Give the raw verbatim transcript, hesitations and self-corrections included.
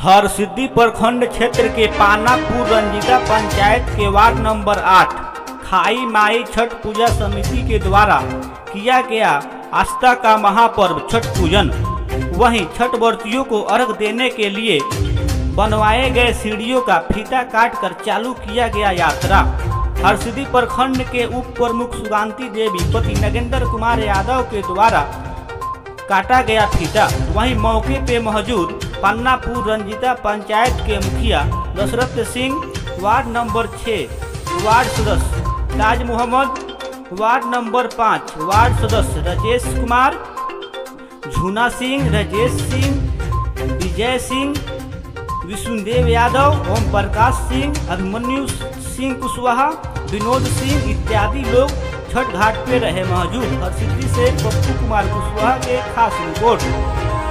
हरसिद्धि प्रखंड क्षेत्र के पानापुर रंजीता पंचायत के वार्ड नंबर आठ खाई माई छठ पूजा समिति के द्वारा किया गया आस्था का महापर्व छठ पूजन। वहीं छठ व्रतियों को अर्घ देने के लिए बनवाए गए सीढ़ियों का फीता काट कर चालू किया गया यात्रा। हरसिद्धि प्रखंड के उप प्रमुख सुगांती देवी पति नगेंद्र कुमार यादव के द्वारा काटा गया फीता। वहीं मौके पे मौजूद पानापुर रंजीता पंचायत के मुखिया दशरथ सिंह, वार्ड नंबर छः वार्ड सदस्य ताज मोहम्मद, वार्ड नंबर पाँच वार्ड सदस्य राजेश कुमार, झूना सिंह, राजेश सिंह, विजय सिंह, विष्णुदेव यादव, ओम प्रकाश सिंह, अभिमन्यु सिंह कुशवाहा, विनोद सिंह इत्यादि लोग छठ घाट पे रहे मौजूद। हरसिद्धि से पप्पू कुमार कुशवाहा के खास रिपोर्ट।